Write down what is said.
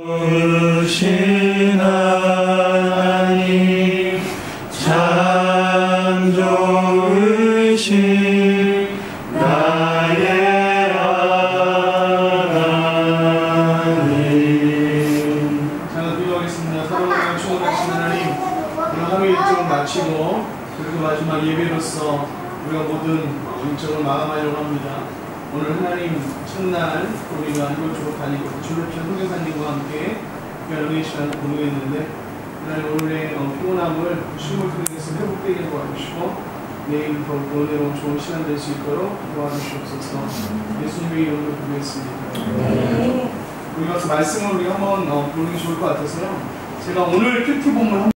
좋으신 하나님 참 좋으신 나의 하나님. 자, 기도하겠습니다. 사랑하는 충원하신 하나님, 우리가 하루 일정을 마치고 그리고 마지막 예배로서 우리가 모든 일정을 마감하려고 합니다. 오늘 하나님 첫날 우리가 이곳저곳 다니고 주로편 선교사님과 함께 연회의 시간을 공유했는데 하나님 오늘의 피곤함을 춤을 통해서 회복되게 도와주시고 내일 더욱 은혜로운 좋은 시간 될 수 있도록 도와주시옵소서. 예수님의 이름으로 기도했습니다. 우리 가서 말씀을 우리가 한번 보는 게 좋을 것 같아서요. 제가 오늘 큐티 본문